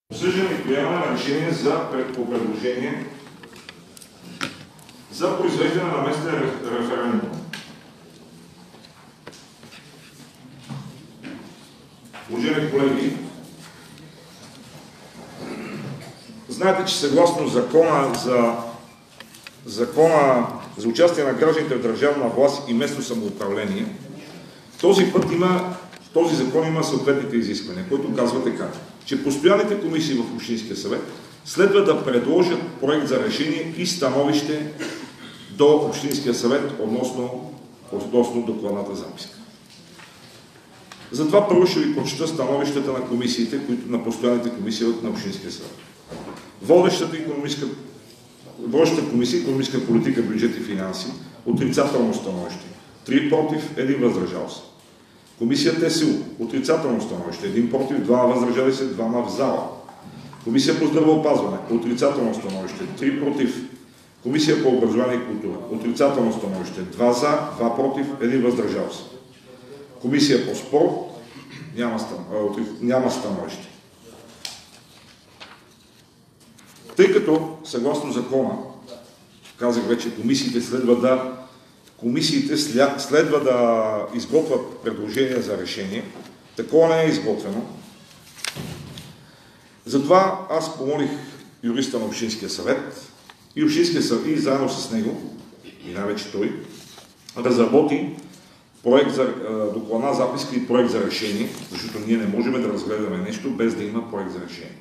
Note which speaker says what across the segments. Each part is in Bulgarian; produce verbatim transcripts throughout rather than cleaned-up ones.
Speaker 1: Обсъждане и приемане на решение за по предложение за произвеждане на местен референдум. Уважаеми колеги, знаете, че съгласно закона за, закона за участие на гражданите в държавна власт и местно самоуправление, този път има, този закон има съответните изисквания, който казва така, че постоянните комисии в Общинския съвет следва да предложат проект за решение и становище до Общинския съвет относно, относно докладната записка. Затова първо ще ви прочета становищата на комисиите, които, на постоянните комисии на Общинския съвет. Водещата, водещата комисия икономическа политика, бюджет и финанси, отрицателно становище. Три против, един въздържал се. Комисия ТСУ, отрицателно становище, един против, двама въздържали се, двама в зала. Комисия по здравеопазване, отрицателно становище, три против. Комисия по образование и култура, отрицателно становище, два за, два против, един въздържал се. Комисия по спорт, няма, няма становище. Тъй като, съгласно закона, казах вече, комисиите следва да Комисиите следва да изготвят предложения за решение. Такова не е изготвено. Затова аз помолих юриста на Общинския съвет и Общинския съвет и заедно с него, и най-вече той, разработи проект за докладна записка и проект за решение, защото ние не можем да разгледаме нещо без да има проект за решение.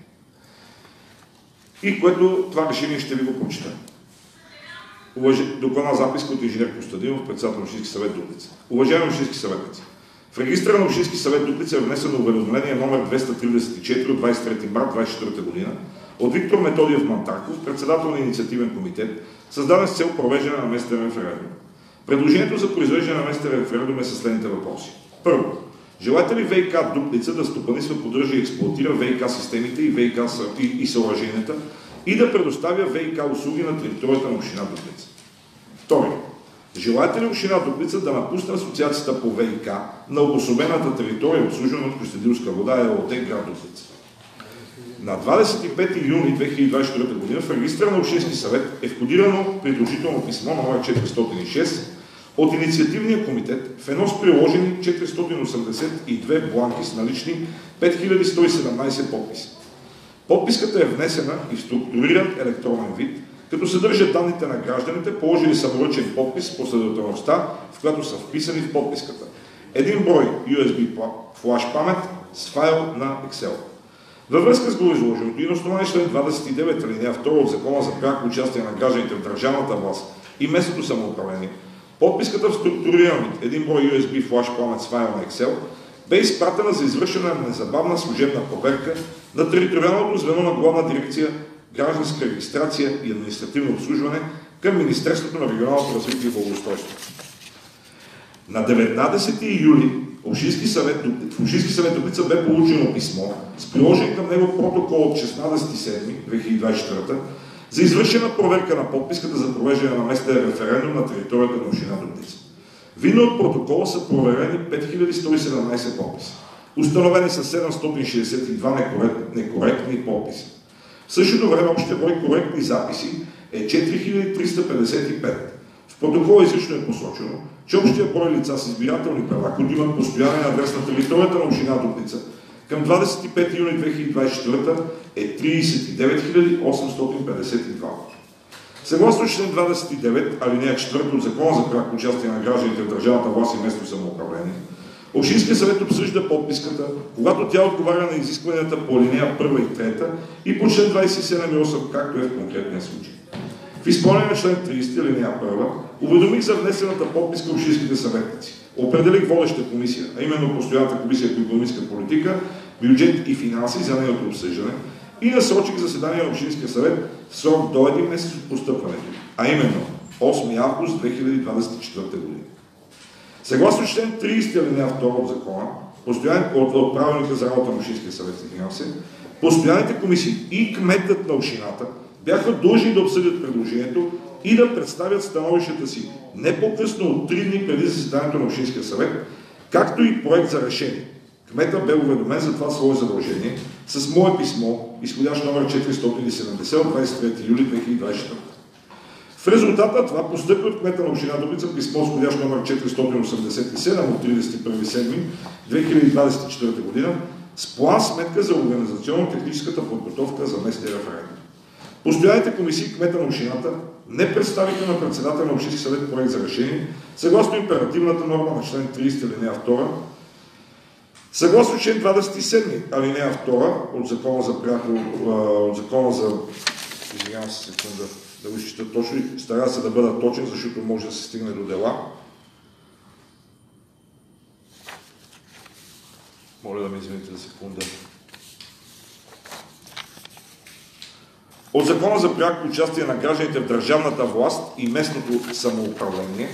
Speaker 1: И което това решение ще ви го прочета. Докладна записка от инженер Костадинов, председател на Общински съвет Дупница. Уважаеми Общински съветници, в регистъра на Общински съвет Дупница е внесено уведомление номер двеста тридесет и четири от двадесет и трети март двадесет и четвърта година от Виктор Методиев Мантарков, председател на инициативен комитет, създаден с цел провеждане на местен референдум. Предложението за произвеждане на местен референдум е със следните въпроси. Първо, желаете ли ВиК Дупница да стопанисва, поддържа и експлоатира ВиК системите и ВиК и, и съоръженията и да предоставя ВиК услуги на територията на община Дупница? Втори, желаете ли община Дупница да напусне асоциацията по ВиК на обособената територия, обслужвана от Костадинска вода ЕООД град Дупница? На двадесет и пети юни две хиляди двадесет и четвърта година в регистъра на Общински съвет е входирано придружително писмо номер четиристотин и шест от инициативния комитет в едно с приложени четиристотин осемдесет и две бланки с налични пет хиляди сто и седемнадесет подписи. Подписката е внесена и в структуриран електронен вид, като съдържа данните на гражданите, положили саморъчен подпис с последователността, в която са вписани в подписката. Един брой ю ес би флаш памет с файл на Excel. Във връзка с гореизложеното и на основание член двадесет и девет алинея втора от Закона за пряко участие на гражданите в държавната власт и местното самоуправление, подписката в структуриран вид, един брой ю ес би флаш памет с файл на Excel, бе изпратена за извършване на незабавна служебна проверка на териториалното звено на Главна дирекция гражданска регистрация и административно обслужване към Министерството на регионалното развитие и благоустройството. На деветнадесети юли Общински съвет, в Общински съвет Дупница бе получено писмо с приложен към него протокол от шестнадесети юли две хиляди двадесет и четвърта за извършена проверка на подписката за провеждане на местен референдум на територията на община Дупница. Видно от протокола са проверени пет хиляди сто и седемнадесет подписа. Установени са седемстотин шестдесет и два некоректни, некоректни подписа. В същото време общия брой коректни записи е четири хиляди триста петдесет и пет. В протокола изрично е посочено, че общия брой лица с избирателни права, които имат постоянен адрес на територията на община Дупница, към двадесет и пети юни две хиляди двадесет и четвърта е тридесет и девет хиляди осемстотин петдесет и два. Съгласно член двадесет и девет, алинея четвърта от Закона за пряко участие на гражданите в държавната власт и местно самоуправление, Общинския съвет обсъжда подписката, когато тя отговаря на изискванията по алинея първа и трета и по член двадесет и седем и осем, както е в конкретния случай. В изпълнение на член тридесет, алинея първа, уведомих за внесената подписка общинските съветници. Определих водеща комисия, а именно постоянната комисия по икономическа политика, бюджет и финанси за нейното обсъждане и насрочих заседание на Общинския съвет в срок до един месец от постъпването, а именно осми август две хиляди двадесет и четвърта година. Съгласно член тридесет, алинея втора от закона, от, от правилника за работа на Общинския съвет за финанси, постоянните комисии и кметът на общината бяха длъжни да обсъдят предложението и да представят становищата си не по-късно от три дни преди заседанието на Общинския съвет, както и проект за решение, Кметът бе уведомен за това свое задължение с мое писмо, изходящ номер четиристотин и седемдесет от двадесет и трети юли две хиляди двадесет и четвърта. В резултат на това постъпи от кмета на община Дупница писмо, изходящ номер четиристотин осемдесет и седем от тридесет и първи юли две хиляди двадесет и четвърта година с план сметка за организационно-техническата подготовка за местния референдум. Постоянните комисии кмета на общината не представиха на председателя на Общински съвет проект за решение, съгласно императивната норма на член тридесет алинея втора, съгласно член двадесет и седми алинея втора от Закона за пряко, от Закона за... Извинявам се секунда, да го изчита точно и старая се да бъда точен, защото може да се стигне до дела. Моля да ме извините за секунда. От Закона за пряко участие на гражданите в държавната власт и местното самоуправление,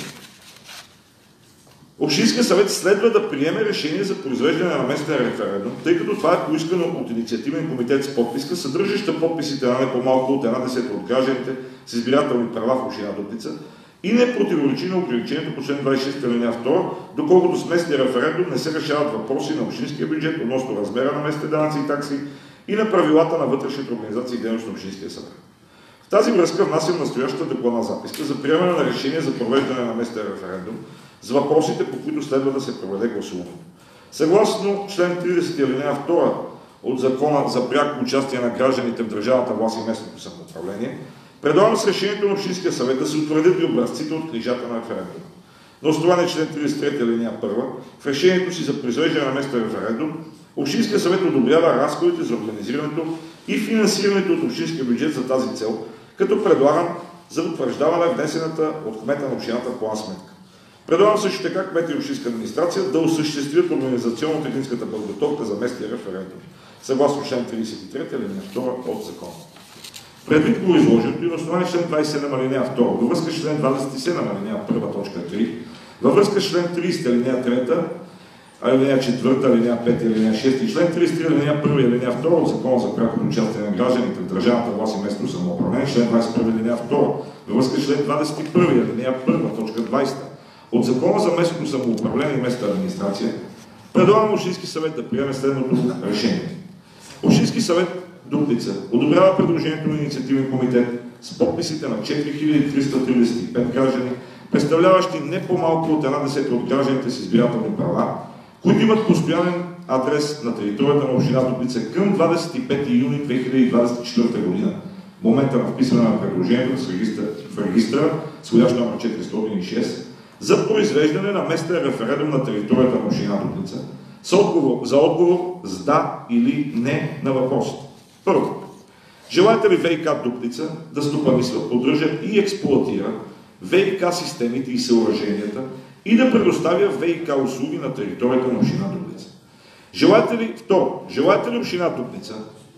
Speaker 1: Общинският съвет следва да приеме решение за произвеждане на местен референдум, тъй като това е поискано от инициативен комитет с подписка, съдържаща подписите на не по-малко от една десета от гражданите с избирателни права в община Дупница и не противоречи на ограничението по член двадесет и шест алинея втора, доколкото с местния референдум не се решават въпроси на общинския бюджет относно размера на местните данъци и такси и на правилата на вътрешните организации и дейност на Общинския съвет. В тази връзка внасям настоящата докладна записка за приемане на решение за провеждане на местен референдум с въпросите, по които следва да се проведе гласуване. Съгласно член тридесет алинея втора от Закона за пряко участие на гражданите в държавната власт и местното самоуправление, предлагам с решението на Общинския съвет да се утвърдят и образците от книжата на референдума. На основание член тридесет и трети алинея първа, в решението си за произвеждане на местен референдум, Общинския съвет одобрява разходите за организирането и финансирането от общинския бюджет за тази цел, като предлагам за утвърждаване внесената от кмета на общината план сметка. Предлагам също така кмета и общинска администрация да осъществят организационно-техническата подготовка за местния референдум, съгласно член тридесет и трети алинея втора от закона. Предвид го изложението и на основание член двадесет и седем алинея втора, във връзка с член двадесет и седем алинея първа точка три, във връзка с член тридесет алинея трета, алинея четвърта, алинея пета, алинея шеста и член тридесет и три алинея първа и алинея втора от Закона за прякото участие на гражданите в държавната власт и местното самоуправление, член двадесет и първа алинея втора, във връзка с член двадесет и първа алинея първа точка двадесета от Закона за местното самоуправление и местната администрация, предлагам Общински съвет да приеме следното решение. Общински съвет Дупница одобрява предложението на инициативен комитет с подписите на четири хиляди триста тридесет и пет граждани, представляващи не по-малко от една десета от гражданите с избирателни права, които имат постоянен адрес на територията на община Дупница към двадесет и пети юни две хиляди двадесет и четвърта година, момента на вписване на предложението в регистъра, в регистъра с входящ номер четиристотин и шест, за произвеждане на местен референдум на територията на община Дупница за отговор, за отговор с да или не на въпросите. Първо, желаете ли ВиК Дупница да стопанисва, поддържа и експлоатира ВиК системите и съоръженията и да предоставя ВиК услуги на територията на община Дупница? Желаете ли, второ, желаете ли община Дупница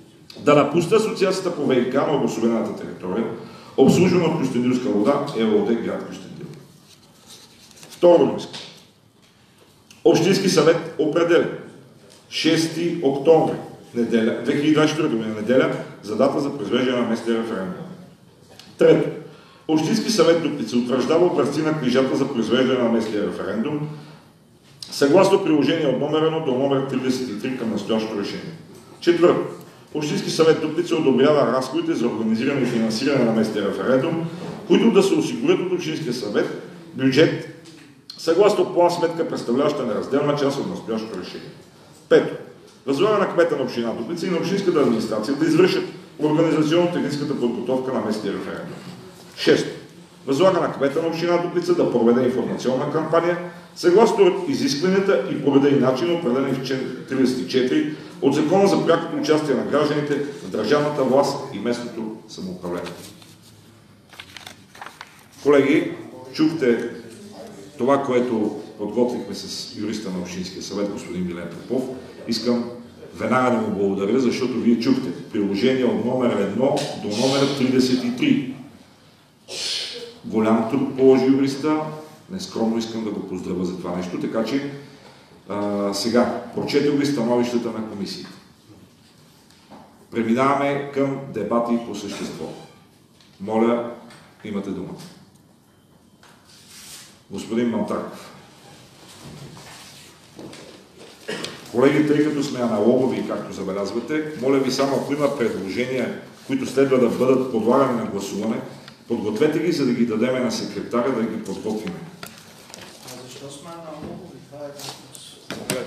Speaker 1: да напусне асоциацията по ВиК на обособената територия, обслужвана от Кюстендилска вода, ЕООД град Кюстендил? Второ риска. Общински съвет определя шести октомври неделя, две хиляди двадесет и четвърта година неделя за дата за произвеждане на местния референдум. Трето. Общински съвет Дупница утвърждава образци на книжата за произвеждане на местния референдум, съгласно приложение от номер едно до номер тридесет и три към настоящото решение. Четвърто. Общински съвет Дупница одобрява разходите за организиране и финансиране на местния референдум, които да се осигурят от Общинския съвет бюджет, съгласно план сметка, представляваща неразделна част от настоящото решение. Пето. Възлага на кмета на община Дупница и на общинската администрация да извършат организационно-техническата подготовка на местния референдум. Шесто. Възлага на кмета на община Дупница да проведе информационна кампания, съгласно изискванията и по реда и начин, определени в член тридесет и четири от Закона за прякото участие на гражданите в държавната власт и местното самоуправление. Колеги, чухте това, което подготвихме с юриста на Общинския съвет, господин Милен Попов. Искам веднага да му благодаря, защото вие чухте приложение от номер едно до номер тридесет и три. Голям труд положи юриста, нескромно искам да го поздравя за това нещо, така че а, сега прочетох ви становищата на комисията. Преминаваме към дебати по същество. Моля, имате думата. Господин Мантаков. Колеги, тъй като сме аналогови, както забелязвате, моля ви само, ако има предложения, които следва да бъдат подлагани на гласуване, подгответе ги, за да ги дадем на секретаря да ги подготвим.
Speaker 2: А защо сме аналогови? Това е въпрос.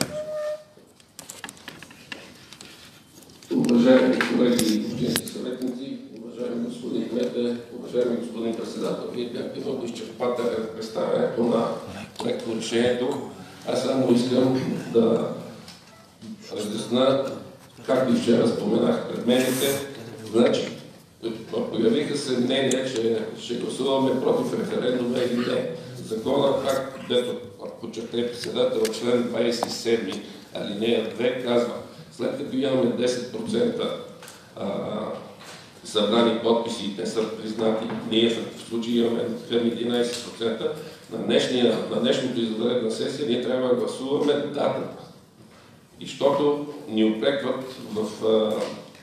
Speaker 3: Уважаеми колеги и общински съветници, уважаеми господин Кмете, уважаеми господин председател, вие бяхте много изчерпателен в представянето на проекто решението. Аз само искам да разясна, както и вчера споменах пред медиите. Значи, появиха се мнения, че ще гласуваме против референдума или не. Закона, пак, дето подчертай председател, член двадесет и седми, алинея две, казва: след като имаме десет процента събрани подписи и те са признати, ние в случай имаме към единадесет процента, на, днешния, на днешното извънредна сесия ние трябва да гласуваме датата. И защото ни упрекват в а,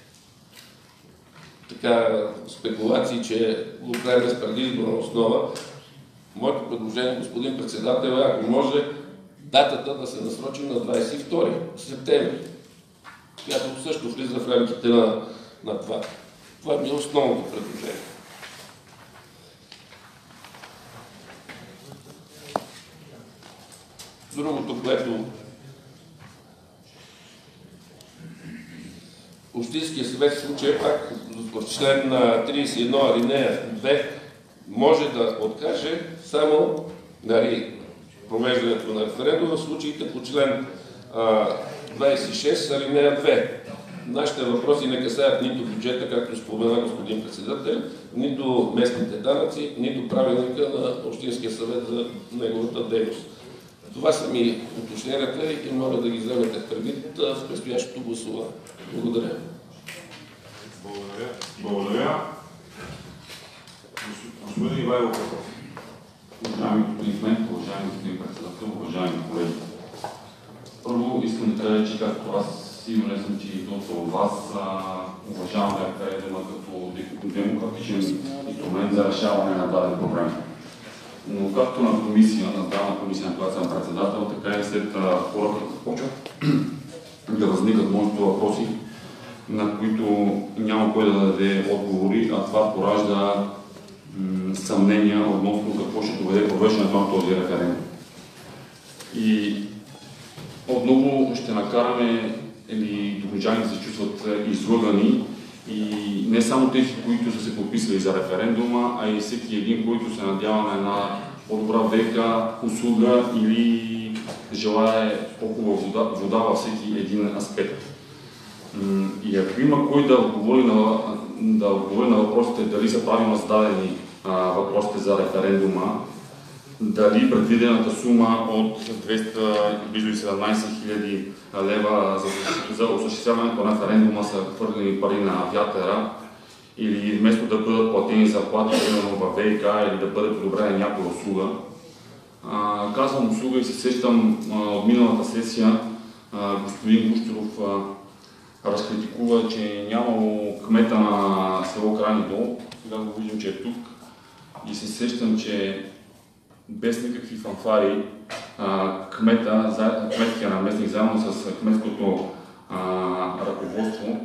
Speaker 3: така, спекулации, че го правим с предизборна основа, моето предложение, господин председател, е, ако може датата да се насрочи на двадесет и втори септември, която също влиза в рамките на, на това. Това ми е основното предложение. Другото, което Общинския съвет в случая пак в член тридесет и едно алинея две може да откаже само нали, провеждането на референдум в случаите по член двадесет и шест алинея две. Нашите въпроси не касаят нито бюджета, както спомена господин председател, нито местните данъци, нито правилника на Общинския съвет за неговата дейност. Това са ми уточненията и моля да ги вземете предвид в предстоящото гласуване. Благодаря.
Speaker 1: Благодаря. Благодаря. Господин Ивайло Попов.
Speaker 4: Уважаеми господин Кмет, уважаеми господин председател, уважаеми колеги. Първо искам да кажа, че както аз сигурен съм, че и доста от вас уважаваме референдума като демократичен инструмент за решаване на даден проблем. Но както на комисия, на здравна комисия, на която съм председател, така и след хората започват да възникат множество въпроси, на които няма кой да даде отговори, а това поражда съмнения относно какво ще доведе провеждането на този референдум. И отново ще накараме или донечаните се чувстват излъгани и не само тези, които са се подписали за референдума, а и всеки един, който се надява на една по-добра века, услуга или желае по-хубава вода, вода във всеки един аспект. И ако има кой да отговори на, да отговори на въпросите дали са правилно зададени а, въпросите за референдума, дали предвидената сума от двеста, близо седемнадесет хиляди лева за, за осъществяването на референдума са хвърлени пари на вятъра, или вместо да бъдат платени заплати в ВиК или да бъде подобрена някоя услуга. А, казвам услуга и се сещам а, от миналата сесия а, господин Гущеров а, разкритикува, че нямало кмета на село Крайни дол. Сега го виждам, че е тук. И се сещам, че без никакви фанфари кмета, кметския наместник, заедно с кметското а, ръководство,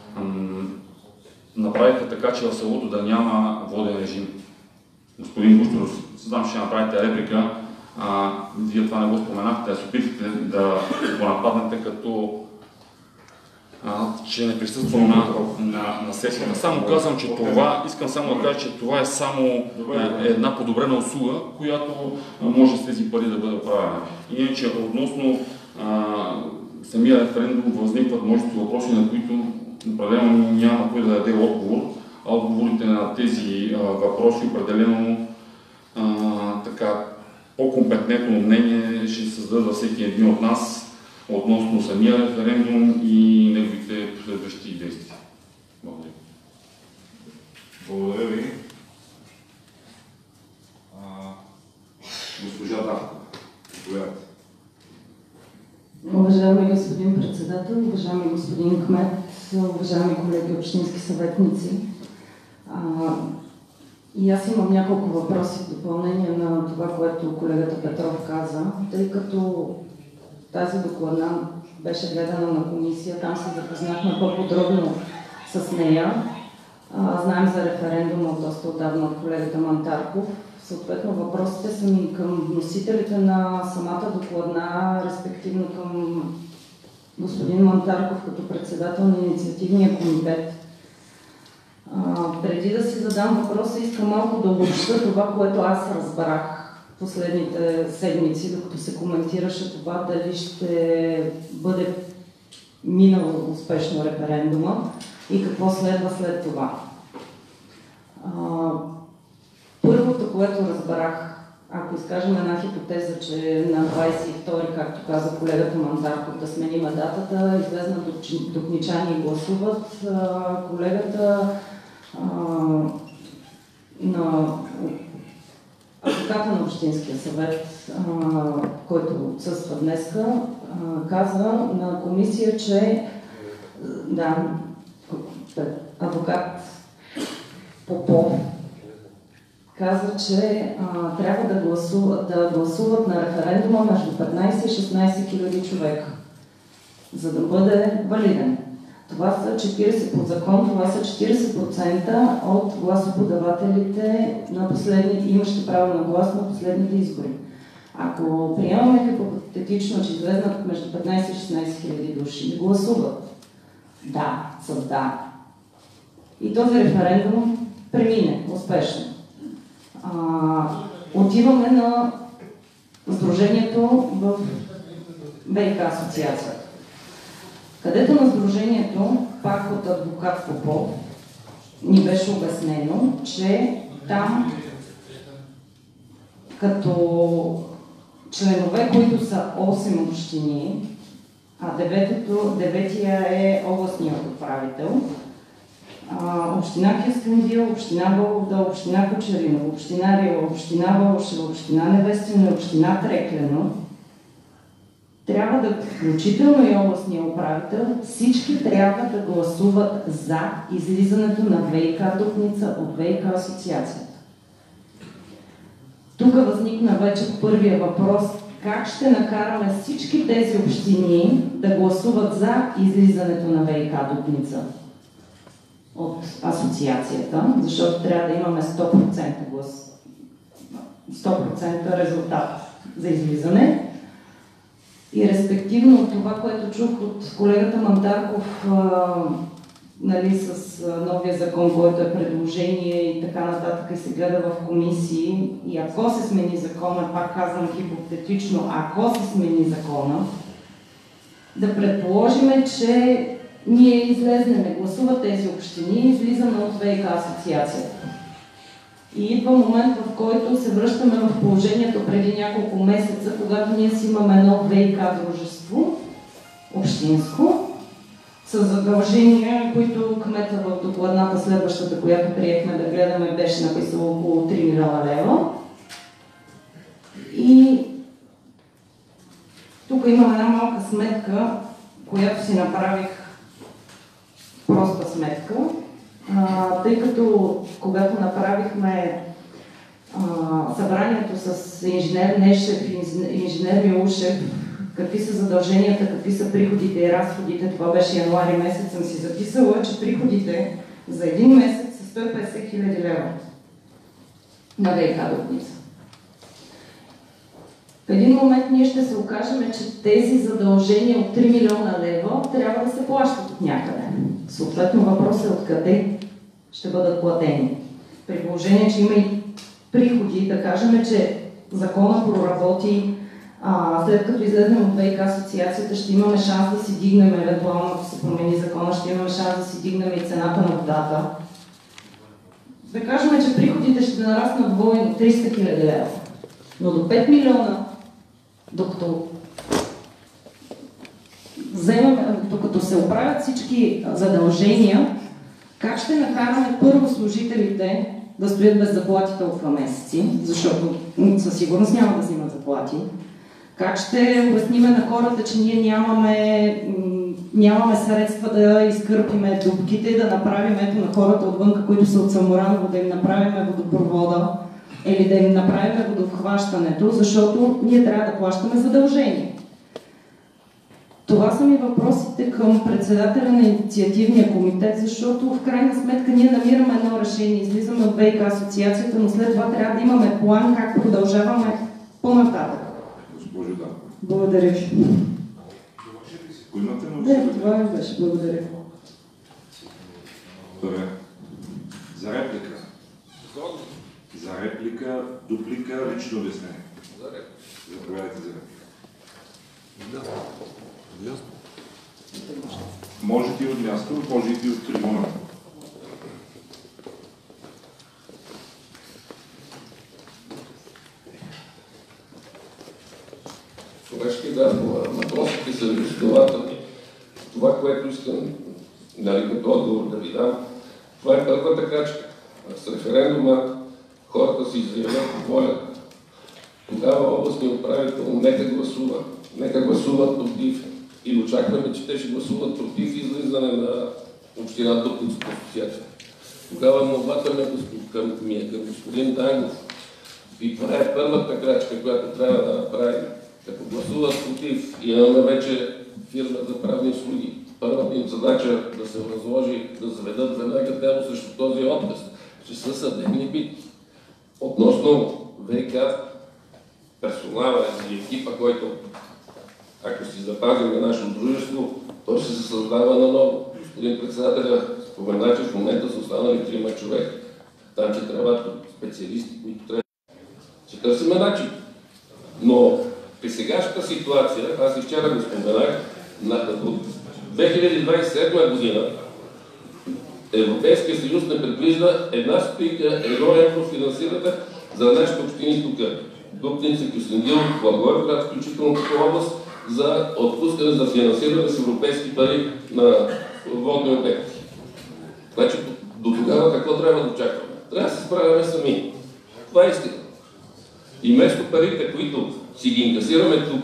Speaker 4: направиха така, че в селото да няма воден режим. Господин Гущеров, знам, че ще направите реплика. А, вие това не го споменахте, да се опитате да го нападнете като а, че не присъствам на, на, на сесията. Само казвам, че това, искам само да кажа, че това е само е, една подобрена услуга, която може с тези пари да бъде правена. Иначе относно а, самия референдум възникват множество въпроси, на които определено няма кой да даде отговор, а отговорите на тези а, въпроси определено а, така по-компетентно мнение ще създадат за всеки един от нас относно самия референдум и неговите последващи действия. Благодаря.
Speaker 1: Благодаря ви. А, госпожа Давкова, заповядайте.
Speaker 5: Уважаеми господин председател, уважаеми господин кмет, уважаеми колеги общински съветници. А, и аз имам няколко въпроси в допълнение на това, което колегата Петров каза, тъй като тази докладна беше гледана на комисия, там се запознахме по-подробно с нея. А, знаем за референдума от доста отдавна от колегата Мантарков. Съответно, въпросите са ми към носителите на самата докладна, респективно към господин Мантарков като председател на инициативния комитет. А, преди да си задам въпроса, искам малко да обобщя това, което аз разбрах последните седмици, докато се коментираше това дали ще бъде минал успешно референдума и какво следва след това. А, първото, което разбрах, ако изкажем една хипотеза, че на двадесет и втори, както каза колегата Мантарков, да сменим датата, излезнат докничани и гласуват, а, колегата а, на адвоката на Общинския съвет, а, който отсъства днеска, а, каза на комисия, че да, адвокат Попов каза, че а, трябва да гласуват, да гласуват на референдума между петнадесет и шестнадесет хиляди човека, за да бъде валиден. Това са четиридесет по закон, това са четиридесет процента от гласоподавателите на последните, имащи право на глас на последните избори. Ако приемаме хипотетично, че излезнат между петнадесет и шестнадесет хиляди души и гласуват да, с да, и този референдум премине успешно. А, отиваме на сдружението в ВиК асоциацията, където на сдружението, пак от адвокат Попов, ни беше обяснено, че там като членове, които са осем общини, а деветото, деветия е областният управител, а, община Кюстендил, община Болград, община Кочериново, община Рила, община Вълшево, община Невестино и община Треклено, трябва да, включително и областния управител, всички трябва да гласуват за излизането на ВиК Дупница от ВиК асоциацията. Тук възникна вече първия въпрос: как ще накараме всички тези общини да гласуват за излизането на ВиК Дупница от асоциацията, защото трябва да имаме сто процента глас, сто процента резултат за излизане. И респективно от това, което чух от колегата Мантарков, а, нали, с а, новия закон, който е предложение и така нататък и се гледа в комисии, и ако се смени закона, пак казвам хипотетично, ако се смени закона, да предположиме, че ние излезнеме, гласуват тези общини, излизаме от ВиК асоциацията. И идва момент, в който се връщаме в положението преди няколко месеца, когато ние си имаме едно ВиК дружество, общинско, с задължения, които кмета в докладната следващата, която приехме да гледаме, беше написал около три милиона лева. И тук имам една малка сметка, която си направих, проста сметка. А, тъй като когато направихме а, събранието с инженер Нешев и инженер Милушев, какви са задълженията, какви са приходите и разходите, това беше януари месец, съм си записала, че приходите за един месец са сто и петдесет хиляди лева на ВиК Дупница. В един момент ние ще се окажем, че тези задължения от три милиона лева трябва да се плащат от някъде. Съответно въпросът е откъде ще бъдат платени. При положение, че има и приходи, да кажем, че закона проработи, а, след като излезнем от ВиК асоциацията, ще имаме шанс да си дигнем, евентуално ако се промени закона, ще имаме шанс да си дигнем и цената на водата. Да кажем, че приходите ще нараснат двойно триста хиляди лева. Но до пет милиона, докато вземем, докато се оправят всички задължения, как ще накараме първо служителите да стоят без заплати толкова месеци, защото със сигурност няма да взимат заплати? Как ще обясниме на хората, че ние нямаме, нямаме средства да изкърпиме дупките и да направим, ето на хората отвънка, които са от Самораново, да им направим водопровода или да им направим водохващането, защото ние трябва да плащаме задължения. Това са ми въпросите към председателя на инициативния комитет, защото в крайна сметка ние намираме едно решение, излизаме от ВиК асоциацията, но след това трябва да имаме план как продължаваме по-нататък.
Speaker 1: Госпожо, да.
Speaker 5: Благодаря ви.
Speaker 1: Ако имате на
Speaker 5: Да, това ми беше. Благодаря.
Speaker 1: Добре. За реплика. За реплика, дуплика, лично обяснение.
Speaker 3: За реплика.
Speaker 1: Заповядайте за реплика. Можете и от място, можете и от трибуната.
Speaker 3: Човешки, да, въпросите са изследователни. Това, което искам, нали, като отговор да ви дам, това е първата крачка. С референдума хората си изявят воля. Тогава областният управител нека гласува. Нека гласуват против. И очакваме, че те ще гласуват против излизане на община Дупница от асоциация. Тогава молбата ми е към господин Дангов. И това е първата крачка, която трябва да направим. Като гласуват против, имаме вече фирма за правни услуги. Първата им задача да се възложи, да заведат веднага дело срещу този отказ, че са съдебни бити. Относно ВиК, персонала и екипа, който, ако си запазим на нашето дружество, то ще се създава наново. Господин председателя спомена, че в момента са останали трима човека. Там, че трябват специалисти, които трябва. Ще търсим начин. Но при сегашната ситуация, аз и вчера го споменах, на две хиляди двадесет и седма година Европейския съюз не предвижда една стотинка, едно евро финансиране за нашите общини тук. Дупница, Кюстендил, Благоевград, включително като област, за отпускане за финансиране с европейски пари на водни обекти. Значи до тогава какво трябва да очакваме? Трябва да се справяме сами. Това е истина. И вместо парите, които си ги инкасираме тук,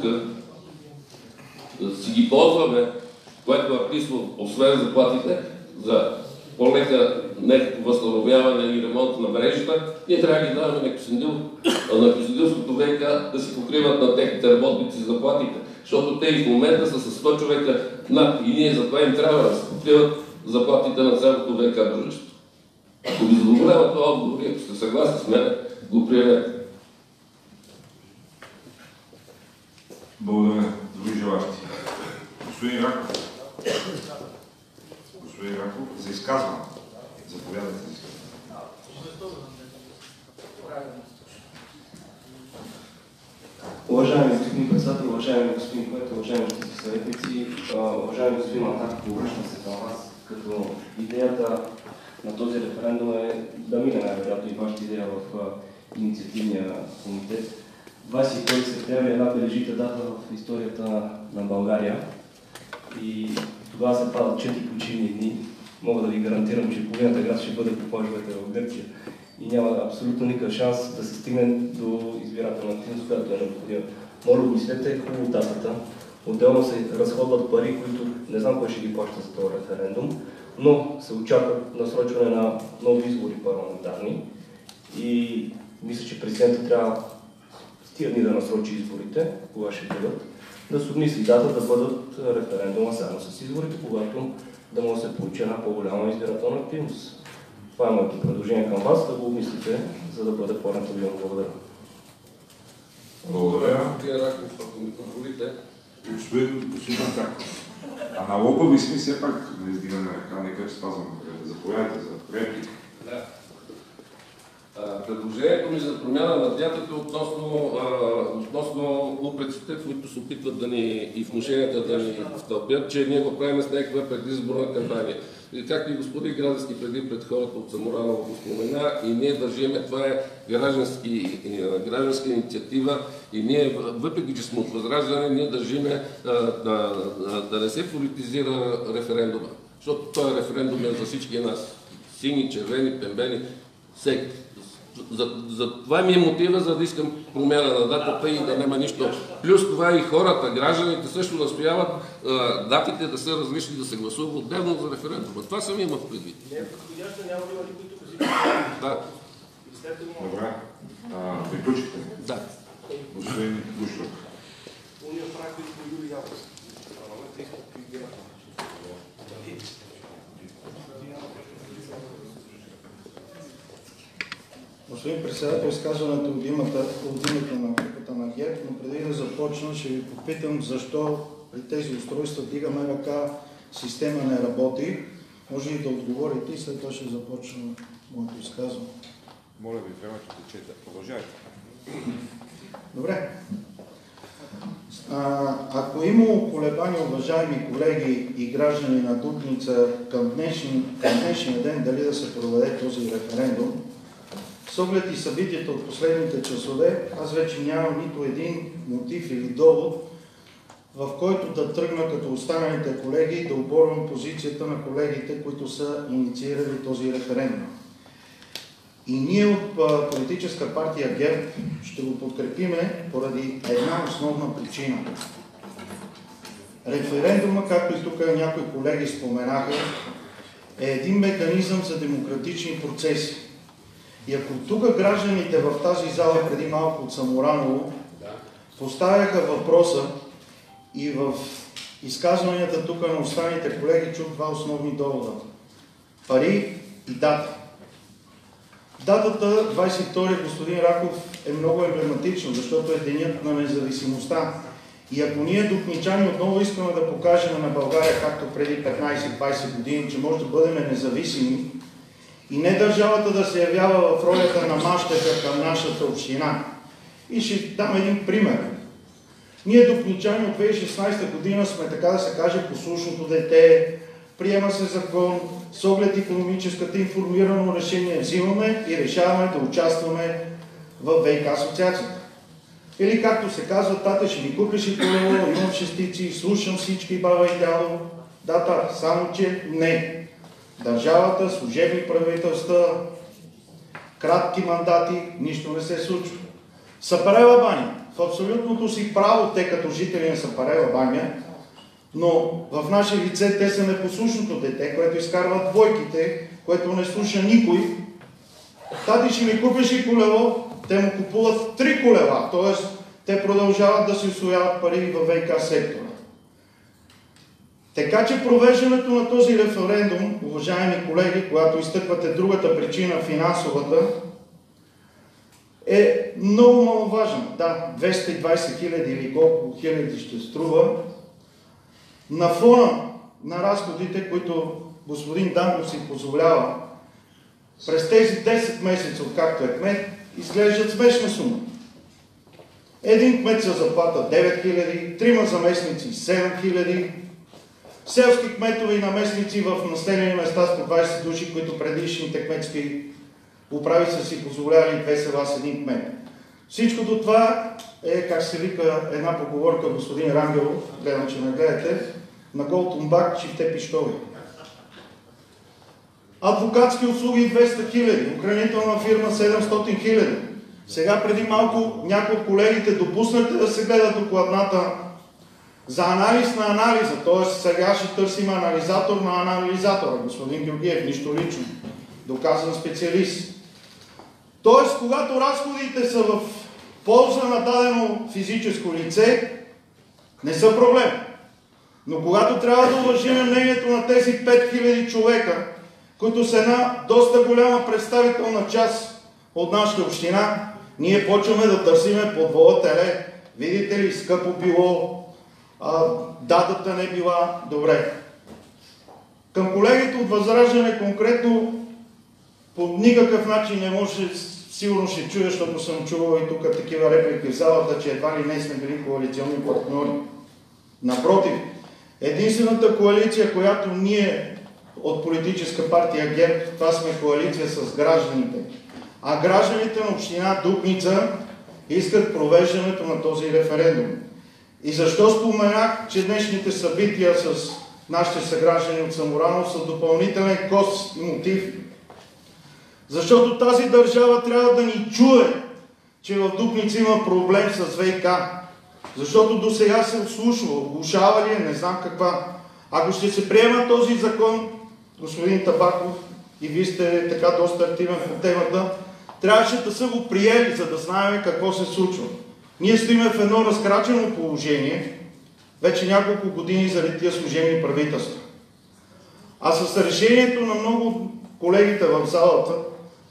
Speaker 3: да си ги ползваме, което е писмо, освен заплатите, за по-лека някакво възстановяване и ремонт на мрежата, ние трябва да ги даваме на Кюстендил, на Кюстендилското ВиК да си покриват на техните работници заплатите, защото те и в момента са с сто човека над и ние затова им трябва да се покриват заплатите на цялото ВиК дружество. Ако ви задоволява това отговор, ако сте съгласни с мен, го приемете.
Speaker 1: Благодаря. Други желащи. Господин Раков. Господин Раков, за изказване. Заповядайте за изказване.
Speaker 6: Уважаеми господин председател, уважаеми господин Кмет, уважаеми всички съветници, уважаеми господин Матаков, обръщам се към вас, като идеята на този референдум е да мине най-вероятно и вашата идея в инициативния комитет. двадесет и първи септември е една бележита дата в историята на България и тогава се падат четири почивни дни. Мога да ви гарантирам, че половината град ще бъде по плажовете в Гърция и няма абсолютно никакъв шанс да се стигне до избирателна активност, която е необходима. Моля го мислете, хубаво датата. Отделно се разходват пари, които не знам кой ще ги плаща за този референдум, но се очаква насрочване на нови избори парламентарни и мисля, че президентът трябва с тия дни да насрочи изборите, кога ще бъдат, да се обмисли дата да бъдат референдума само с изборите, когато да може да се получи една по-голяма избирателна активност. Това е моето предложение към вас, да го обмислите, за да бъде по-рентабилно. Благодаря.
Speaker 1: Благодаря.
Speaker 3: Господин Раков, ако ми позволите.
Speaker 1: Господин Матаков. А на лопави сме все пак не издигаме ръка, нека че спазваме. Заповядайте за реплика.
Speaker 3: Да. Предложението ми за промяна на датата относно, относно упреците, които се опитват да ни и внушенията да ни втълпят, че ние го правим с някаква предизборна кампания. И както и господин Градски преди пред хората от Самораново го спомена, и ние държиме, това е граждански, гражданска инициатива и ние, въпреки че сме от Възраждане, ние държиме да, да не се политизира референдума. Защото този референдум е за всички нас. Сини, червени, пембени, всеки. За, за това ми е мотива, за да искам промяна на датата и да няма нищо. Плюс това и хората, гражданите също настояват а, датите да са различни, да се гласува отделно за референдума. Това съм имах предвид.
Speaker 6: Не е подходящо, няма да има никой тук си.
Speaker 3: Да.
Speaker 1: Добре. Приключихте.
Speaker 3: Да.
Speaker 1: Господин Гушев.
Speaker 6: Уния прави по юли август.
Speaker 2: Господин председател, изказването от името, от името на групата на ГЕРБ, но преди да започна, ще ви попитам защо при тези устройства дигаме ръка, система не работи. Може ли да отговорите и след това ще започна моето изказване.
Speaker 1: Моля ви, времето течете. Продължайте.
Speaker 2: Добре. А, ако е имало колебания, уважаеми колеги и граждани на Дупница, към днешния, към днешния ден дали да се проведе този референдум, с оглед и събитията от последните часове, аз вече нямам нито един мотив или довод, в който да тръгна като останалите колеги и да оборвам позицията на колегите, които са инициирали този референдум. И ние от политическа партия ГЕРБ ще го подкрепиме поради една основна причина. Референдума, както и тук някои колеги споменаха, е един механизъм за демократични процеси. И ако тук гражданите в тази зала преди малко от Самураново поставяха въпроса и в изказванията тук на останалите колеги чух два основни довода. Пари и дата. Датата двадесет и втори, господин Раков, е много емблематична, защото е денят на независимостта. И ако ние дупничани отново искаме да покажем на България, както преди петнадесет-двадесет години, че може да бъдем независими и не държавата да се явява в ролята на мащеха към нашата община. И ще дам един пример. Ние дупничани от две хиляди и шестнадесета година сме, така да се каже, послушното дете, приема се закон, с оглед икономическата информирано решение взимаме и решаваме да участваме в ВиК асоциацията. Или както се казва, тате ще ми купиш и колело, имам шестици, слушам всички, баба и дядо. Да, тате, само че не. Държавата, служебни правителства, кратки мандати, нищо не се случва. Сапарева баня. В абсолютното си право те като жители на Сапарева баня, но в наше лице те са непослушното дете, което изкарва двойките, което не слуша никой. Тати ще ми купиш и колело, те му купуват три колела, т.е. те продължават да си усвояват пари във ВиК сектора. Така че провеждането на този референдум, уважаеми колеги, когато изтъквате другата причина, финансовата, е много маловажно. Да, двеста и двадесет хиляди или колко хиляди ще струва. На фона на разходите, които господин Дангов си позволява, през тези десет месеца, откакто е кмет, изглеждат смешна сума. Един кмет за заплата девет хиляди, трима заместници седем хиляди, селски кметове и наместници в населени места с по двадесет души, които предишните кметски управи са си позволявали две села с един кмет. Всичкото това е, как се вика една поговорка господин Рангелов, гледам, че не гледате, на гол тумбак, чифте пищови. Адвокатски услуги двеста хиляди, охранителна фирма седемстотин хиляди. Сега преди малко някои от колегите допуснахте да се гледа докладната за анализ на анализа, т.е. сега ще търсим анализатор на анализатора, господин Георгиев, нищо лично, доказан специалист. Т.е. когато разходите са в полза на дадено физическо лице, не са проблем. Но когато трябва да уважим мнението на тези пет хиляди човека, които са една доста голяма представителна част от нашата община, ние почваме да търсиме подвола теле. Видите ли, скъпо било, а, датата не била добре. Към колегите от Възраждане конкретно по никакъв начин не може, сигурно ще чуя, защото съм чувал и тук такива реплики в залата, че едва ли не сме били коалиционни партньори. Напротив, единствената коалиция, която ние от политическа партия ГЕРБ, това сме коалиция с гражданите. А гражданите на община Дупница искат провеждането на този референдум. И защо споменах, че днешните събития с нашите съграждани от Самураново са допълнителен кост и мотив? Защото тази държава трябва да ни чуе, че в Дупница има проблем с ВиК. Защото до сега се отслушва, оглушава ли е, не знам каква. Ако ще се приема този закон, господин Табаков, и вие сте така доста активен по темата, трябваше да са го приели, за да знаем какво се случва. Ние стоиме в едно разкрачено положение, вече няколко години заради тия служебни правителства. А с решението на много колегите в залата,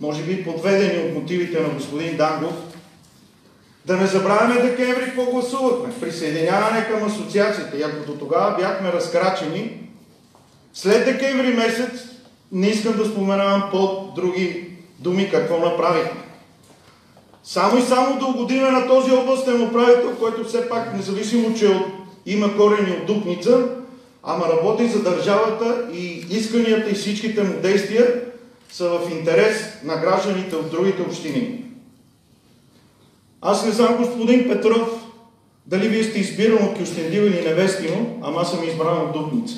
Speaker 2: може би подведени от мотивите на господин Дангов. Да не забравяме декември какво гласувахме. Присъединяване към асоциацията. И ако до тогава бяхме разкрачени, след декември месец не искам да споменавам по-други думи какво направихме. Само и само да угодиме на този областен управител, който все пак, независимо, че от, има корени от Дупница, ама работи за държавата и исканията и всичките му действия са в интерес на гражданите от другите общини. Аз не знам, господин Петров, дали вие сте избиран от Кюстендил или Невестино, ама аз съм избран от Дупница.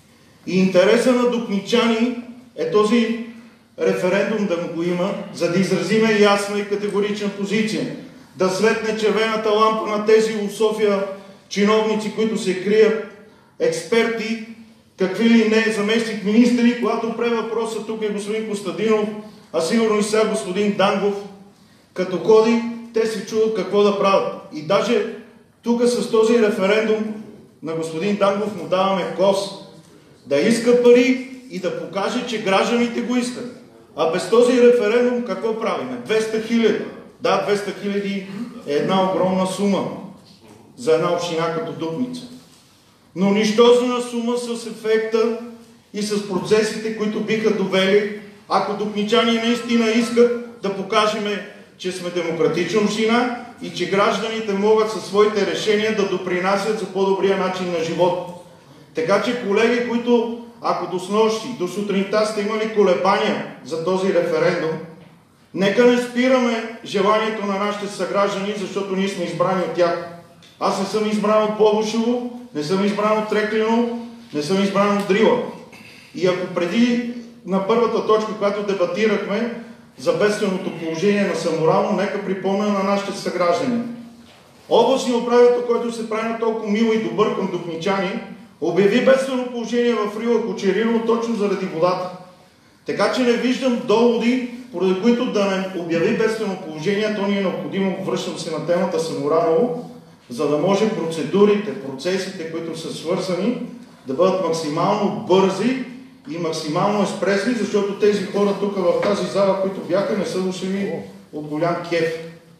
Speaker 2: И интереса на дупничани е този референдум да го има, за да изразиме ясна и категорична позиция. Да светне червената лампа на тези у София чиновници, които се крият, експерти, какви ли не заместник министри, когато пре въпроса, тук е господин Костадинов, а сигурно и сега господин Дангов, като ходи, те се чудят какво да правят. И даже тук с този референдум на господин Дангов му даваме кос да иска пари и да покаже, че гражданите го искат. А без този референдум какво правиме? двеста хиляди. Да, двеста хиляди е една огромна сума за една община като Дупница. Но нищожна сума с ефекта и с процесите, които биха довели, ако дупничани наистина искат да покажем, че сме демократична община и че гражданите могат със своите решения да допринасят за по-добрия начин на живот. Така че, колеги, които ако до снощи, до сутринта сте имали колебания за този референдум, нека не спираме желанието на нашите съграждани, защото ние сме избрани от тях. Аз не съм избран от Бобошево, не съм избран от Треклино, не съм избран от Дрила. И ако преди на първата точка, която дебатирахме за бедственото положение на Саморано, нека припомня на нашите съграждани. Областният управител, който се прави на толкова мило и добър към дупничани, обяви бедствено положение в Рила Кочерино точно заради водата. Така че не виждам доводи, поради които да не обяви бедствено положение, то ни е необходимо, връщам се на темата Самораново, за да може процедурите, процесите, които са свързани, да бъдат максимално бързи и максимално експресни, защото тези хора тук в тази зала, които бяха, не са дошли от голям кеф,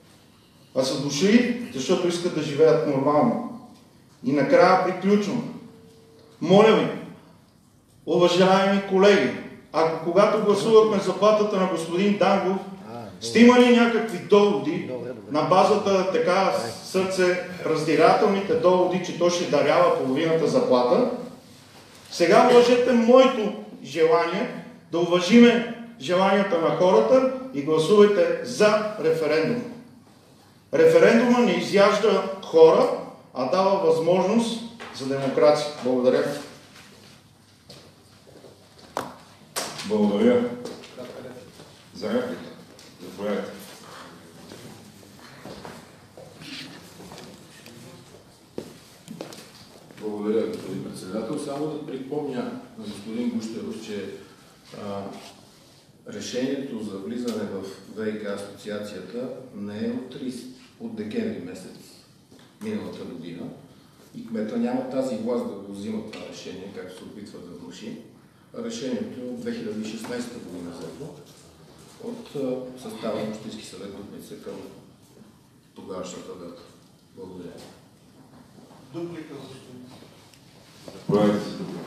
Speaker 2: а са дошли, защото искат да живеят нормално. И накрая приключвам. Моля ви, уважаеми колеги, ако когато гласувахме заплатата на господин Дангов, сте имали някакви доводи на базата така сърце раздирателните доводи, че той ще дарява половината заплата, сега уважете моето желание да уважиме желанията на хората и гласувайте за референдум. Референдума не изяжда хора, а дава възможност за демокрация. Благодаря.
Speaker 1: Благодаря. За реплика. Заповядайте.
Speaker 7: Благодаря, господин председател. Само да припомня на господин Гущеров, че а, решението за влизане в ВиК асоциацията не е от, тридесет, от декември месец миналата година и кмета няма тази власт да го взима това решение, както се опитва да внуши. Решението е от две хиляди и шестнадесета година от състава на Общински съвет Дупница към тогавашната дата. Благодаря.
Speaker 2: Дуплика за господин.
Speaker 1: Заповядайте за дуплика.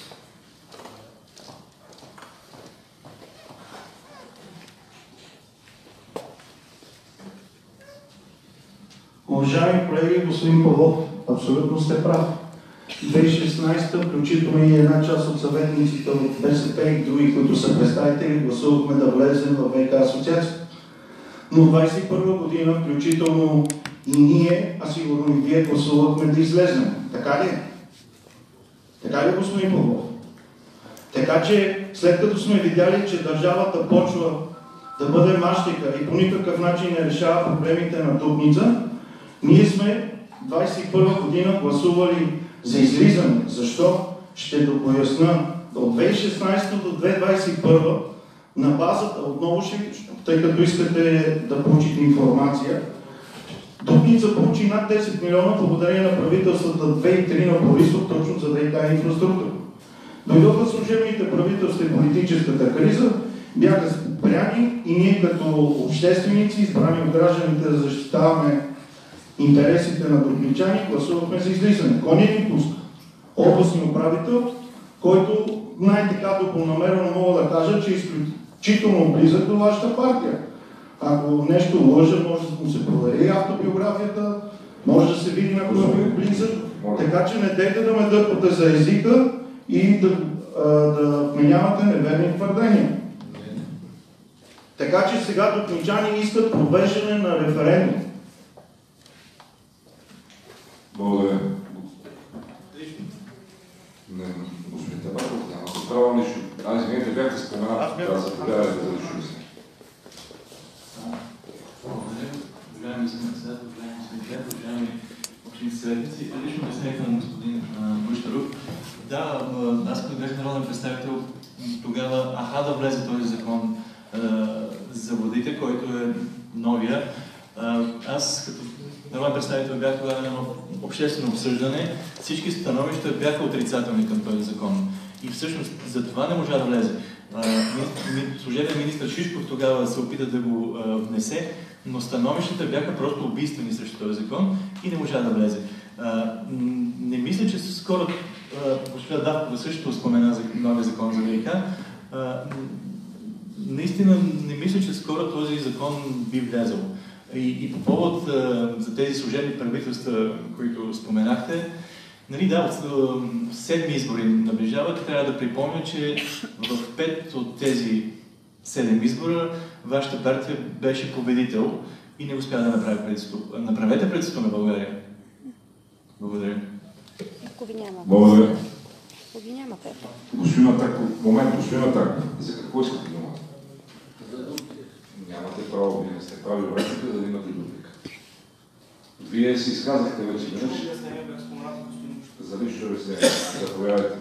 Speaker 2: Уважаеми колеги, господин Павлов, абсолютно сте прав. две хиляди и шестнадесета, включително и една част от съветниците от БСП и други, които са представители, гласувахме да влезем в ВиК асоциация. Но двадесет и първа година, включително и ние, а сигурно и вие, гласувахме да излезнем. Така ли? Така ли, господин Павлов? Така че, след като сме видяли, че държавата почва да бъде мащика и по никакъв начин не решава проблемите на Дупница, ние сме двадесет и първа година гласували за излизане. Защо? Ще да поясна. От две хиляди и шестнадесета до две хиляди двадесет и първа на базата, отново ще, тъй като искате да получите информация, Дупница получи над десет милиона благодарение на правителствата две и три на Борисов, точно за ВиК инфраструктура. Дойдоха служебните правителства и политическата криза, бяха спряни и ние като общественици, избрани от гражданите да защитаваме интересите на дупничани, гласувахме за излизане. Кой не ни пуска? Областният управител, който най-така добронамерено мога да кажа, че е изключително близък до вашата партия. Ако нещо лъжа, може да му се провери автобиографията, може да се види на кой е близък. Така че не дейте да ме дърпате за езика и да, а, да вменявате неверни твърдения. Така че сега дупничани искат провеждане на референдум.
Speaker 1: Благодаря. Не, господин Табаков, нямате право нищо. Аз извините, бяхте споменат. Да, заповядайте да решим се.
Speaker 8: Благодаря. Уважаеми господин председател, уважаеми господин Глед, уважаеми общински съветници. Лично обяснение към господин Гущеров. Да, аз като бях народен представител, тогава аха да влезе този закон за водите, който е новия. Аз като народен представител бях тогава на едно обществено обсъждане. Всички становища бяха отрицателни към този закон. И всъщност за това не можа да влезе. Служебният министър Шишков тогава се опита да го внесе, но становищата бяха просто убийствени срещу този закон и не можа да влезе. Не мисля, че скоро госпожа Давкова също спомена за новия закон за ВиК. Наистина не мисля, че скоро този закон би влязъл. И, и по повод а, за тези служебни правителства, които споменахте, нали, да, от седми избори наближават, трябва да припомня, че в пет от тези седем избора вашата партия беше победител и не успя да направи правителство. Направете правителство на България. Благодаря.
Speaker 9: Ако ви няма.
Speaker 1: Благодаря.
Speaker 9: Ако ви нямате.
Speaker 1: Господин Атаков, момент, господин Атаков, за какво искате дума? Нямате право, вие не сте прави вратите, да имате дуплика. Вие си изказахте вече веднъж. За лично обяснение. Заповядайте.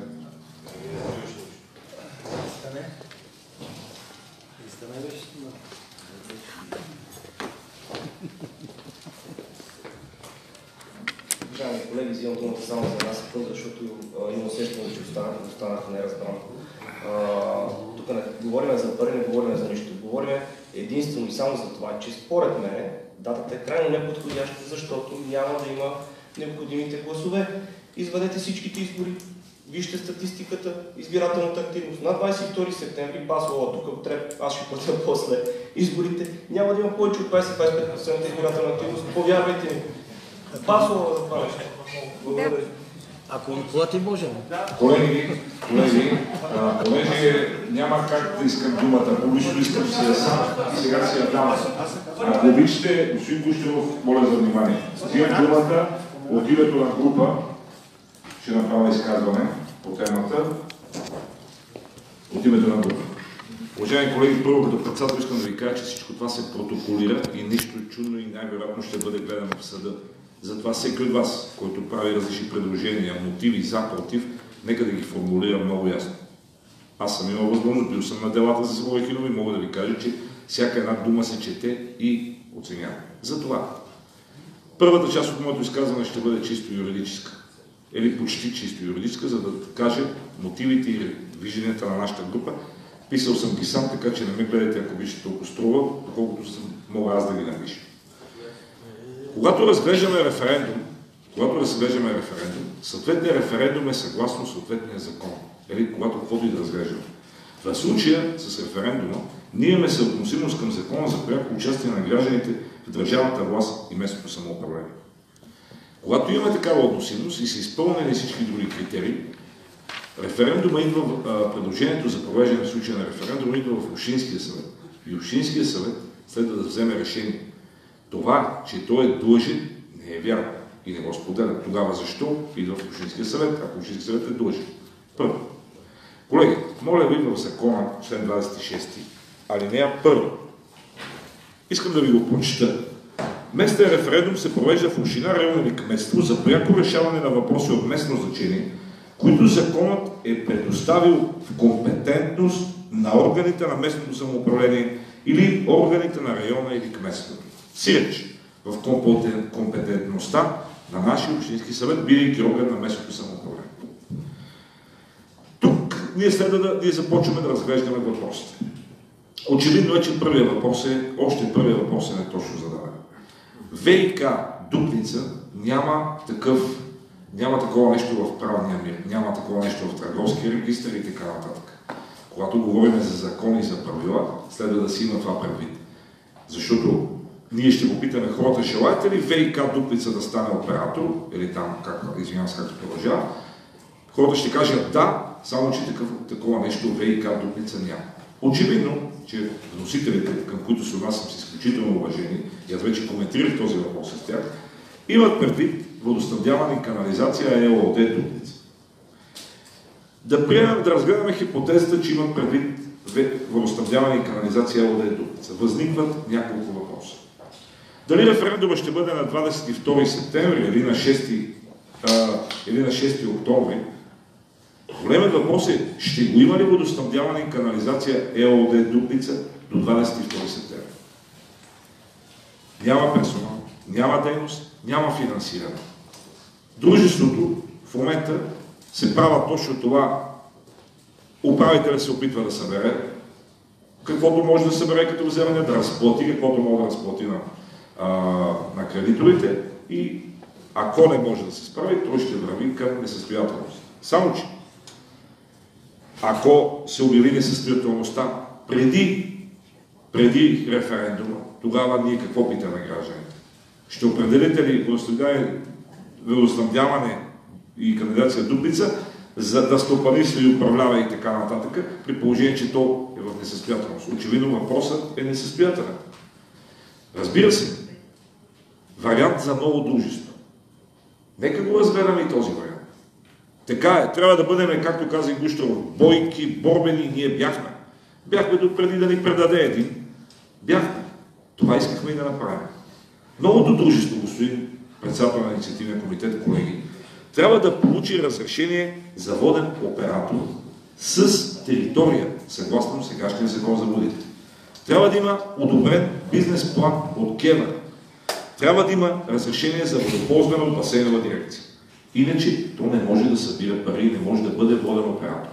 Speaker 6: Уважаеми колеги, взимам думата само за една секунда, защото има усещане, че останах, останах неразбран. Тук не говорим за пари, не говорим за нищо. Говорим единствено и само за това, че според мен датата е крайно неподходяща, защото няма да има необходимите гласове. Извадете всичките избори, вижте статистиката, избирателната активност. На двадесет и втори септември, Паслова, тук треп, аз ще платя после изборите, няма да има повече от двадесет до двадесет и пет процента избирателна активност. Повярвайте ми. Паслова за това нещо. Благодаря.
Speaker 10: Ако ни плати, може.
Speaker 1: Колеги, колеги, а, понеже няма как да искам думата, публично искам си я сам и сега си я дам. Ако обичате, господин Гущеров, моля за внимание. Взимам думата от името на група, ще направя изказване по темата. От името на група. Уважаеми колеги, първо като председател искам да ви кажа, че всичко това се протоколира и нищо чудно и най-вероятно ще бъде гледано в съда. Затова всеки от вас, който прави различни предложения, мотиви за, против, нека да ги формулира много ясно. Аз съм имал възможност, бил съм на делата за своя хинови, мога да ви кажа, че всяка една дума се чете и оценява. Затова първата част от моето изказване ще бъде чисто юридическа. Или почти чисто юридическа, за да каже мотивите и вижданията на нашата група. Писал съм ги сам, така че не ме гледайте, ако вижте толкова струва, доколкото съм, мога аз да ги напиша. Когато разглеждаме референдум, когато разглеждаме референдум, съответният референдум е съгласно съответния закон. Или когато каквото и да разглеждаме. В случая с референдума, ние имаме съотносимост към закона за пряко участие на гражданите в държавната власт и местното самоуправление. Когато имаме такава относимост и са изпълнени всички други критерии, референдума идва в предложението за провеждане в случая на референдума идва в Общинския съвет. И Общинския съвет следва да вземе решение. Това, че той е длъжен, не е вярно и не го споделя. Тогава защо идва в Общинския съвет, ако Общинския съвет е длъжен? Първо. Колеги, моля ви в закона, член двадесет и шести, алинея първа. Искам да ви го прочета. Местен референдум се провежда в община, район или кметство за пряко решаване на въпроси от местно значение, които законът е предоставил в компетентност на органите на местното самоуправление или органите на района или кметството. Сиреч в компетентността на нашия общински съвет, бидейки орган на местното самоуправление. Тук ние следва да ние започваме да разглеждаме въпросите. Очевидно е, че първият въпрос е, още първият въпрос е не точно зададен. ВиК Дупница няма такъв, няма такова нещо в правния мир, няма такова нещо в търговския регистър и така нататък. Когато говорим за закони и за правила, следва да си има това предвид. Защото ние ще попитаме хората, желаете ли ВиК Дупница да стане оператор, или там, как, извинявам се, както продължава, хората ще кажат да, само че такъв, такова нещо ВиК Дупница няма. Очевидно, че вносителите, към които се отнасям с изключително уважение, и аз вече коментирах този въпрос с тях, имат предвид водоснабдяване и канализация ЕООД Дупница. Да приемем, да разгледаме хипотезата, че имат предвид водоснабдяване и канализация ЕООД Дупница. Възникват няколко въпроса. Дали референдума ще бъде на двадесет и втори септември или на шести, а, или на шести октомври? Големият въпрос е, ще го има ли водоснабдяване и канализация ЕООД Дупница до двадесет и втори септември? Няма персонал, няма дейност, няма финансиране. Дружеството в момента се права точно това. Управителят се опитва да събере каквото може да събере като вземане, да разплати каквото може да разплати на, а, на кредиторите и ако не може да се справи, той ще върви към несъстоятелност. Само че ако се обяви несъстоятелността преди, преди референдума, тогава ние какво питаме гражданите? Ще определите ли водоснабдяване и кандидация Дупница, за да стопанисва и управлява и така нататък, при положение, че то е в несъстоятелност? Очевидно въпросът е несъстоятелен. Разбира се, вариант за ново дружество. Нека го разгледаме и този вариант. Така е, трябва да бъдем, както каза и Гущеров, бойки, борбени, ние бяхме. Бяхме до преди да ни предаде един. Бяхме. Това искахме и да направим. Новото дружество, господин председател на инициативния комитет, колеги, трябва да получи разрешение за воден оператор с територия, съгласно сегашния закон за водите. Трябва да има одобрен бизнес план от КЕВР. Трябва да има разрешение за водоползване от басейнова дирекция. Иначе то не може да събира пари, не може да бъде воден оператор.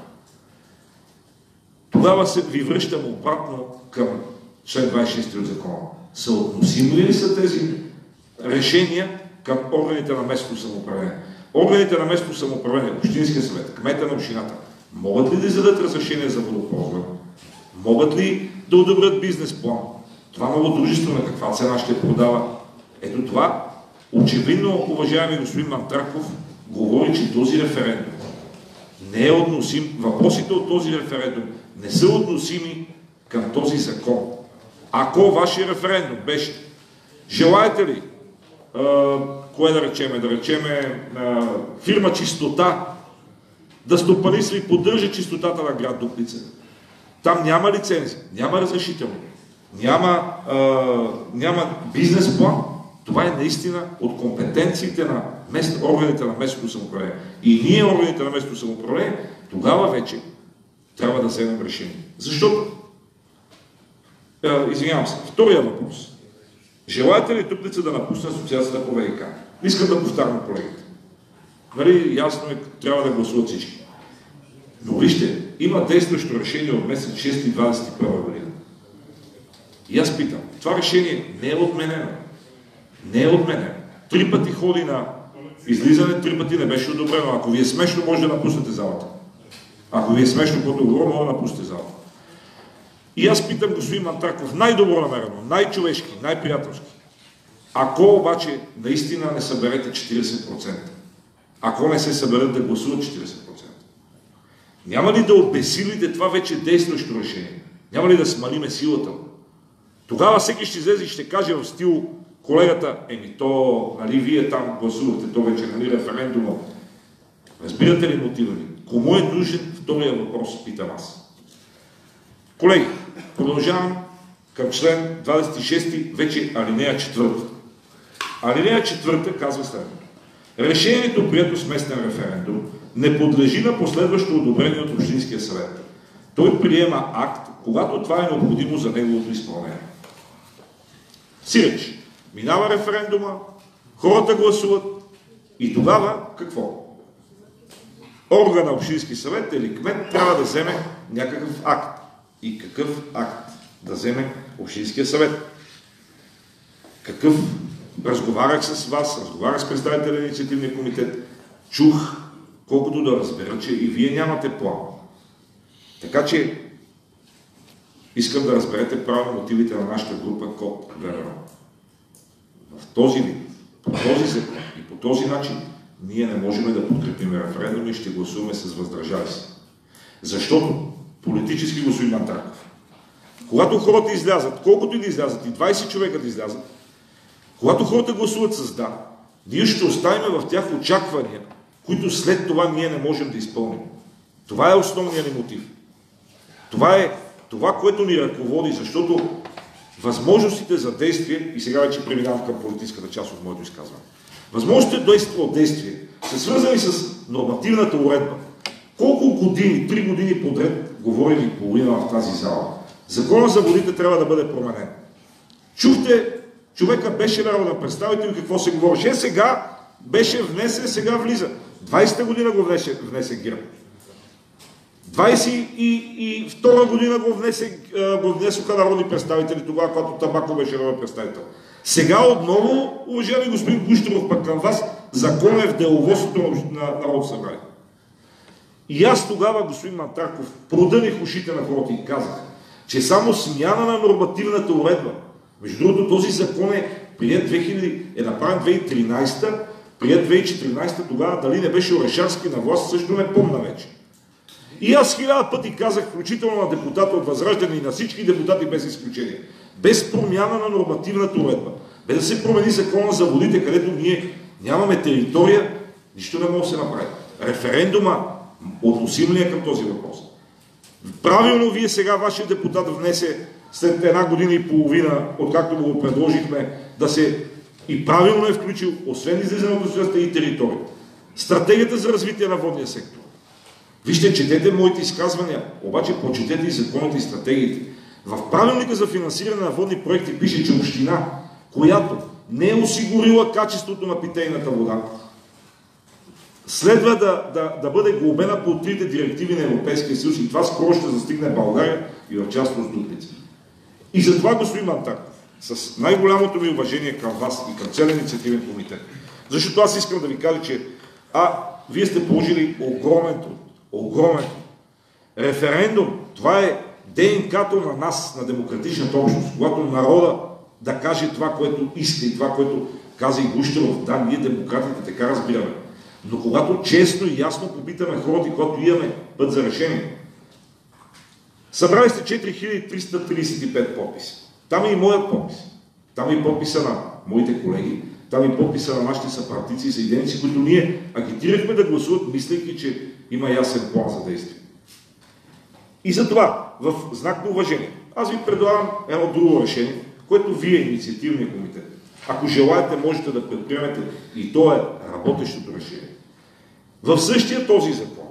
Speaker 1: Тогава се ви връщам обратно към член двадесет и шести от закона. Съотносими ли са тези решения към органите на местното самоуправление? Органите на местното самоуправление, Общинския съвет, кмета на общината, могат ли да издадат разрешение за водоползване? Могат ли да одобрят бизнес план? Това ново дружество на каква цена ще продава? Ето това, очевидно, уважаеми господин Мантраков, говори, че този референдум не е относим. Въпросите от този референдум не са относими към този закон. Ако вашия референдум беше, желаете ли, а, кое да речеме, да речеме а, фирма Чистота да стопанисва и поддържа чистотата на град Дупница, там няма лицензи, няма разрешителни, няма, а, няма бизнес план. Това е наистина от компетенциите на мест, органите на местното самоуправление. И ние, органите на местното самоуправление, тогава вече трябва да вземем решение. Защото, е, извинявам се, втория въпрос. Желаете ли Дупница да напусне асоциацията по ВиК? Искам да повтарям колегите. Нали, ясно е, трябва да гласуват всички. Но вижте, има действащо решение от месец шести двадесет и първа година. И аз питам, това решение не е отменено. Не е отменено. Три пъти ходи на излизане, три пъти не беше одобрено. Ако ви е смешно, може да напуснете залата. Ако ви е смешно, каквото говоря, може да напуснете залата. И аз питам господин Мантраков, най-добро намерено, най-човешки, най-приятелски. Ако обаче наистина не съберете четиридесет процента, ако не се съберат да гласуват четиридесет процента, няма ли да обесилите това вече действащо решение? Няма ли да смалиме силата? Тогава всеки ще излезе и ще каже в стил колегата, еми то, нали, вие там гласувахте, то вече, нали, референдума. Разбирате ли мотива ли? Кому е нужен втория въпрос, питам аз. Колеги, продължавам към член двадесет и шести, вече алинея четвърта. Алинея четвърта казва следното. Решението, прието с местен референдум, не подлежи на последващо одобрение от Общинския съвет. Той приема акт, когато това е необходимо за неговото изпълнение. Сиреч, минава референдума, хората гласуват и тогава какво? Орган на Общински съвет или кмет трябва да вземе някакъв акт. И какъв акт? да вземе Общинския съвет. Какъв? Разговарях с вас, разговарях с представителя на инициативния комитет, чух, колкото да разбера, че и вие нямате план. Така че искам да разберете правилно мотивите на нашата група КОП ВМРО. В този вид, по този закон и по този начин ние не можем да подкрепим референдум и ще гласуваме с въздържали се. Защото политически, господин Мантарков, когато хората излязат, колкото и да излязат, и двайсет човека да излязат, когато хората гласуват с да, ние ще оставим в тях очаквания, които след това ние не можем да изпълним. Това е основният ни мотив. Това е това, което ни ръководи, защото възможностите за действие, и сега вече преминавам към политическата част от моето изказване, възможностите от действие са свързани с нормативната уредба. Колко години, три години подред, говорим и половина в тази зала, Законът за водите трябва да бъде променен. Чухте, човека беше народен представител и какво се говореше. Е, сега беше внесен, сега влиза. двайсета година го внесе, внесе ГЕРБ. двайсет и втора година го, внесе, го внесоха народни представители, тогава, когато Табако беше народен представител. Сега отново, уважаеми господин Гущеров, пък към вас, закон е в деловодството на Народното събрание. И аз тогава, господин Мантарков, продъних ушите на хората и казах, че само смяна на нормативната уредба, между другото, този закон е прият две хиляди, е направен две хиляди и тринайсета, прият две хиляди и четиринайсета, тогава дали не беше Орешарски на власт, също не помня вече. И аз хиляда пъти казах, включително на депутата от Възраждане и на всички депутати без изключение, без промяна на нормативната уредба, без да се промени закона за водите, където ние нямаме територия, нищо не може да се направи. Референдума относим ли е към този въпрос? Правилно вие сега, вашия депутат внесе след една година и половина, откакто го предложихме, да се и правилно е включил, освен излизане от государството и територия, стратегията за развитие на водния сектор. Вижте, четете моите изказвания, обаче прочетете и законите и стратегиите. В правилника за финансиране на водни проекти пише, че община, която не е осигурила качеството на питейната вода, следва да, да, да бъде глобена по трите директиви на Европейския съюз и това скоро ще застигне България и в частност Дупница. И затова, господин Мантарков, с най-голямото ми уважение към вас и към целия инициативен комитет, защото аз искам да ви кажа, че а, вие сте положили огромен труд, огромен труд. Референдум, това е ДНК-то на нас, на демократичната общност, когато народа да каже това, което иска и това, което каза и Гущеров. Да, ние демократите така разбираме. Но когато честно и ясно попитаме хората и когато имаме път за решение. Събрали сте четири хиляди триста тридесет и пет подписи. Там е и моят подпис. Там е и подписа на моите колеги. Там е и подписа на нашите съпартици и съединеници, които ние агитирахме да гласуват, мислейки, че има ясен план за действие. И затова, в знак на уважение, аз ви предлагам едно друго решение, което вие, инициативния комитет, ако желаете, можете да предприемете и то е работещото решение. В същия този закон,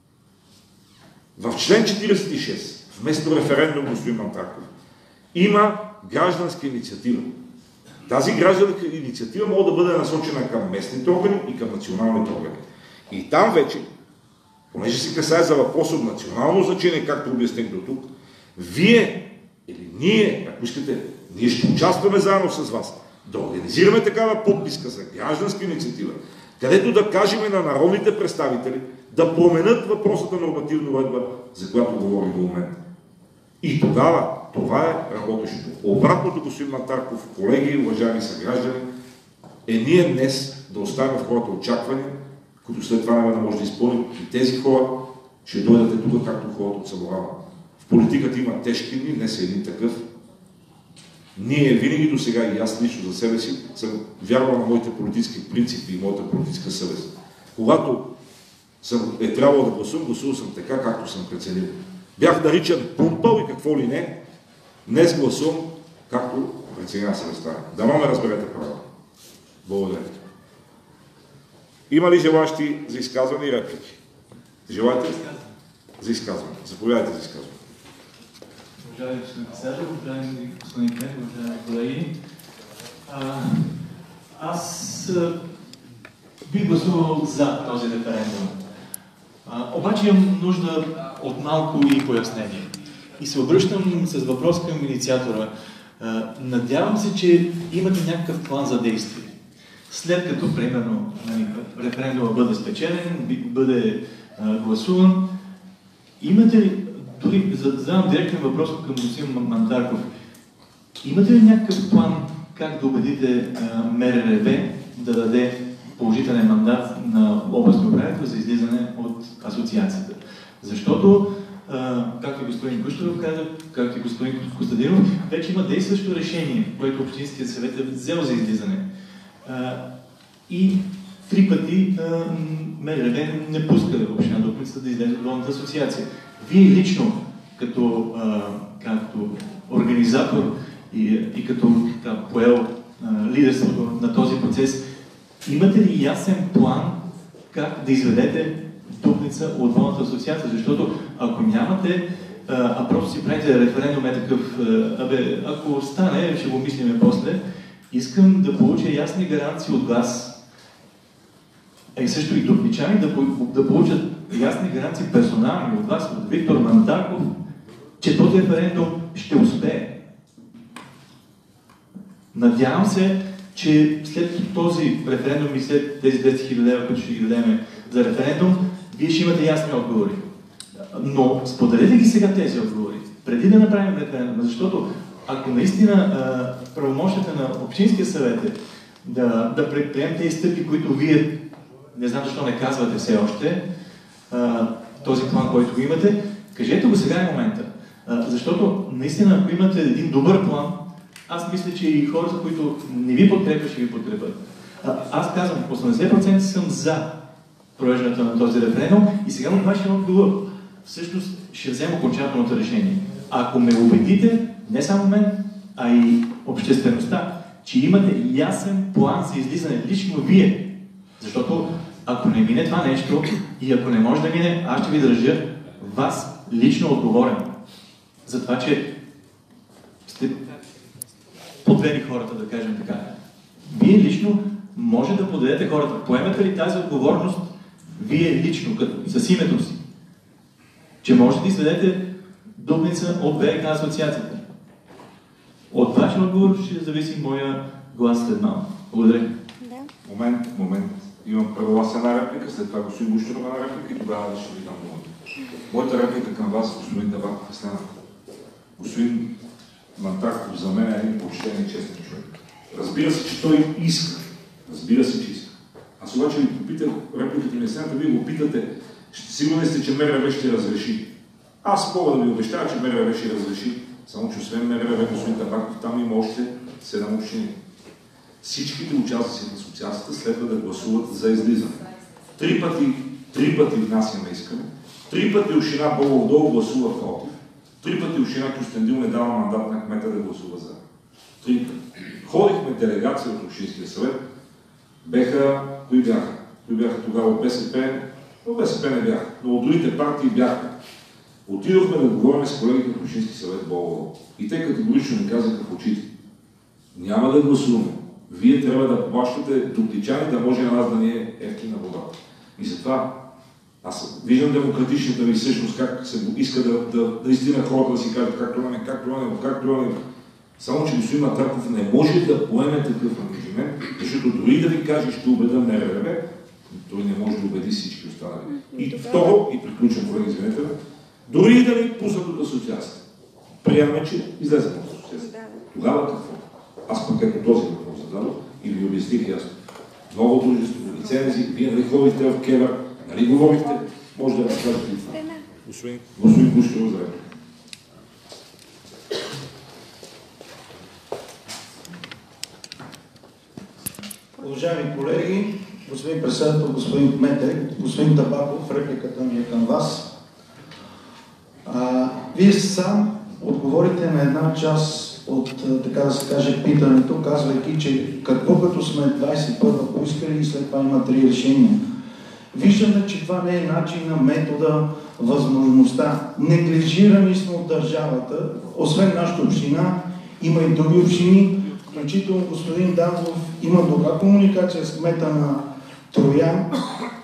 Speaker 1: в член четиридесет и шест, вместо референдум, господин Мантарков, има гражданска инициатива. Тази гражданска инициатива може да бъде насочена към местните органи и към националните органи. И там вече, понеже се касае за въпрос от национално значение, както обясних до тук, вие или ние, ако искате, ние ще участваме заедно с вас да организираме такава подписка за гражданска инициатива, където да кажем на народните представители да променят въпросата на нормативна уредба, за която говорим до момента. И тогава това е работещото. Обратното, господин Мантарков, колеги, уважаеми съграждани, е ние днес да оставим в хората очаквания, които след това няма да може да изпълним, и тези хора ще дойдат тук, както хората от Саморава. В политиката има тежки дни, днес е един такъв. Ние винаги до сега, и аз лично за себе си, съм вярвал на моите политически принципи и моята политическа съвест. Когато съм, е трябвало да гласувам, гласувал съм така, както съм преценил. Бях наричан пумпал и какво ли не. Днес гласувам, както преценя съвестта. Дано ме разберете правилно. Благодаря. Има ли желащи за изказване и реплики? Желаете? За изказване. Заповядайте за изказване.
Speaker 8: Уважаеми господин председател, уважаеми господин кмет, уважаеми колеги, а, аз а, бих гласувал за този референдум. А, обаче имам нужда от малко и пояснение. и се обръщам с въпрос към инициатора. Надявам се, че имате някакъв план за действие. След като, примерно, референдума бъде спечелен, бъде гласуван, имате ли, дори задавам директен въпрос към господин Мандарков, имате ли някакъв план как да убедите МРРБ да даде положителен мандат на областния управител за излизане от асоциацията? Защото, както и господин Гущеров каза, както и господин Костадинов, вече има действащо решение, което Общинският съвет е взел за излизане. И три пъти МРРБ не пуска община Дупница да излезе от Долната асоциация. Вие лично, като, като организатор и, и като да, поел лидерството на този процес, имате ли ясен план как да изведете Дупница от Долната асоциация? Защото ако нямате, а просто си правите референдум е такъв, абе, ако стане, ще го мислиме после, искам да получа ясни гаранции от вас, а и също и дупничани да, да получат ясни гаранции персонални от вас, от Виктор Мандарков, че този референдум ще успее. Надявам се, че след този референдум и след тези двеста хиляди лева, които ще ги дадем за референдум, вие ще имате ясни отговори. Но споделете ги сега тези отговори, преди да направим референдум, защото ако наистина правомощите на Общинския съвет е да, да предприемем тези стъпки, които вие не знам защо не казвате все още, а, този план, който го имате, кажете го сега е момента. А, защото наистина, ако имате един добър план, аз мисля, че и хората, които не ви подкрепят, ще ви подкрепят. А, аз казвам, осемдесет процента съм за провеждането на този референдум и сега от вашия отговор всъщност ще взема окончателното решение. Ако ме убедите, не само мен, а и обществеността, че имате ясен план за излизане, лично вие, защото ако не мине това нещо и ако не може да мине, аз ще ви държа вас лично отговорен за това, че сте подвели хората, да кажем така. Вие лично може да подведете хората. Поемете ли тази отговорност вие лично, като, с името си, че може да изведете Дупница от ВиК асоциацията? От вашия отговор ще зависи моя глас след малко. Благодаря.
Speaker 9: Да.
Speaker 1: Момент, момент. Имам първо аз една реплика, след това господин Гущеров една реплика и тогава ще ви дам думата. Моята реплика към вас, господин Табаков, е следната. Господин Мандарков за мен е един почтен и честен човек. Разбира се, че той иска. Разбира се, че иска. Аз обаче ви попитах, репликата ми е следната, вие го питате, сигурни сте, че МРРБ ще разреши. Аз мога да ви обещая, че МРРБ ще разреши, само че освен МРРБ, господин Табаков, там има още седем общини. Всичките участници на асоциацията следва да гласуват за излизане. Три пъти, три пъти внасяме искане, три пъти община Бобов дол гласува против, три пъти община Кюстендил не дава мандат на кмета да гласува за. Три пъти. Ходихме делегация от Общинския съвет, беха, кои бяха? Кои бяха тогава от БСП? Но БСП не бяха, но от другите партии бяха. Отидохме да говорим с колегите от Общински съвет Бобов. И те категорично ни казаха в очите: няма да гласуваме. Вие трябва да плащате дупничани, да може на нас да ни е ефтина вода. И затова аз виждам демократичната ви всъщност, как се иска да, да, да истина хората да си кажат как това не, как това не, как това не. Само че господин Матарков не може да поеме такъв ангажимент, защото дори да ви каже, ще убеда МРРБ, той не може да убеди всички останали. И второ, и приключвам, колеги, извинете, дори и да ви пуснат от асоциацията. Приемаме, че излезем от асоциацията. Тогава какво? Аз пък ето този въпрос зададох и ви обясних ясно. Ново дружество, лицензи, вие нали ходихте в КЕВР, нали говорихте, може да разкажете и това. Господин Гущеров, за реплика.
Speaker 2: Уважаеми колеги, господин председател, господин Кмете, господин Табаков, репликата ми е към вас. А, вие сам отговорите на една част от, така да се каже, питането, казвайки, че какво като сме двадесет и първа поискали и след това има три решения. Виждаме, че това не е начина, метода, възможността. Неглижирани сме от държавата. Освен нашата община, има и други общини, включително господин Дангов има добра комуникация с кмета на Троян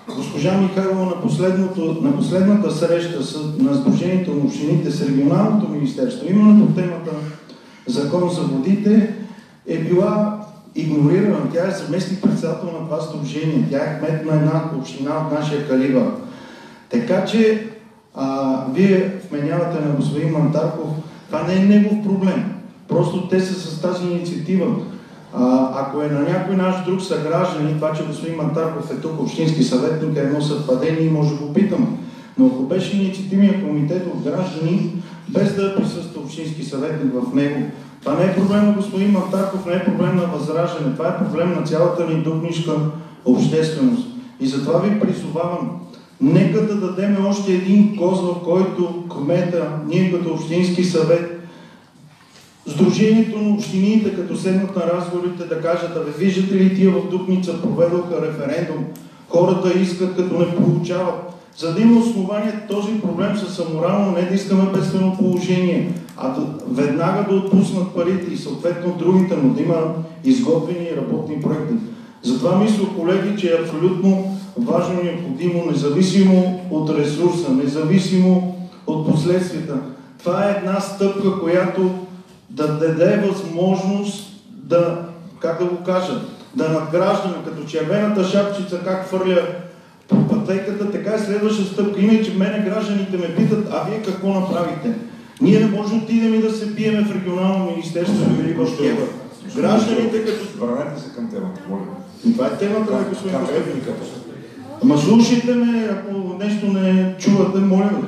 Speaker 2: госпожа Михайлова на, последното, на последната среща с, на Сдружението на общините с регионалното министерство, именно по темата Закон за водите, е била игнорирана. Тя е заместник председател на това сдружение. Тя е кмет на една община от нашия калибър. Така че а, вие вменявате на господин Мантарков, това не е негов проблем. Просто те са с тази инициатива. А, ако е на някой наш друг съгражданин, това, че господин Мантарков е тук общински съветник, е едно съвпадение и може да го питам. Но ако беше инициативният комитет от граждани, без да присъства общински съветник в него, това не е проблем на господин Мантарков, не е проблем на Възраждане, това е проблем на цялата ни духнишка общественост. И затова ви призовавам, нека да дадем още един козъл, който кмета, ние като общински съвет, Сдружението на общините, като седнат на разговорите, да кажат, а бе, виждате ли, тия в Дупница проведоха референдум, хората искат, като не получават. За да има основание този проблем с аморално, не да искаме бедствено положение, а да, веднага да отпуснат парите и съответно другите, но да има изготвени работни проекти. Затова мисля, колеги, че е абсолютно важно и необходимо, независимо от ресурса, независимо от последствията. Това е една стъпка, която да даде възможност да, как да го кажа, да надграждаме, като червената шапчица, как хвърля по пътеката, така е следваща стъпка. Иначе мене гражданите ме питат, а вие какво направите? Ние не можем да отидем и да се биеме в регионално министерство или в КЕВР. Гражданите като...
Speaker 1: Върнете се към темата, моля.
Speaker 2: Това е темата на господин Костев. Ама слушайте ме, ако нещо не чувате, моля ви.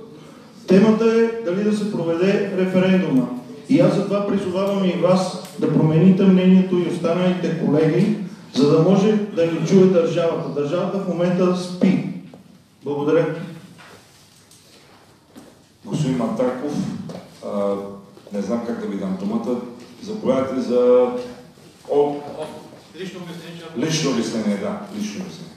Speaker 2: Темата е дали да се проведе референдума. И аз затова призовавам и вас да промените мнението и останалите колеги, за да може да ни чуе държавата. Държавата в момента спи. Благодаря.
Speaker 1: Господин Мантарков, а, не знам как да ви дам думата. Заповядайте за... О...
Speaker 8: Лично обяснение.
Speaker 1: Лично обяснение, да. Лично обяснение.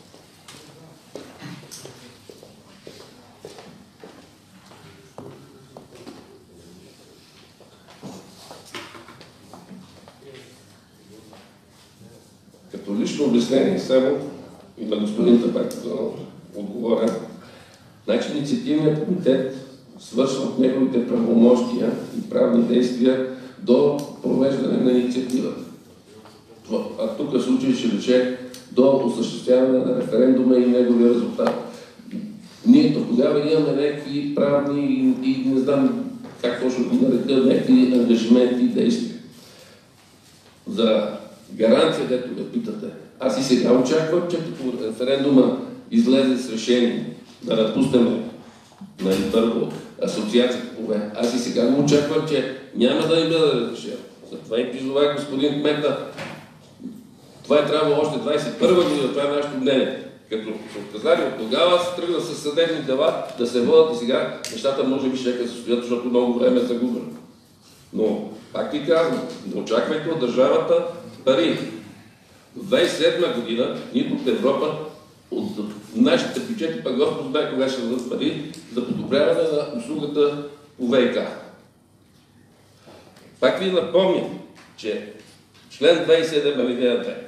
Speaker 3: Като лично обяснение само и на господин Табак да отговоря. Значи инициативният комитет свършва от неговите правомощия и правни действия до провеждане на инициативата. А тук в случай ще рече до осъществяване на референдума и неговия резултат. Ние до тогава имаме някакви правни и не знам как точно ги нарека, някакви ангажименти и действия. За гаранция, дето ме питате. Аз и сега очаквам, че като референдума излезе с решение да напуснем на първо асоциацията по ВЕ. Аз и сега го очаквам, че няма да ни бъде разрешено. Затова и призовах господин кмета. Това е трябвало още двадесет и първа година, това е нашето мнение. Като се отказали от тогава, се тръгна с съдебни дела да се водят и сега нещата може би ще се състоят, защото много време е загубено. Но, пак ви казвам, не очаквайте от държавата пари. В двадесет и седма година, нито от Европа, от нашите бюджети, пък Господ знае кога ще дадат пари за подобряване на услугата по ВиК. Пак ви напомням, че член двадесет и седем алинея две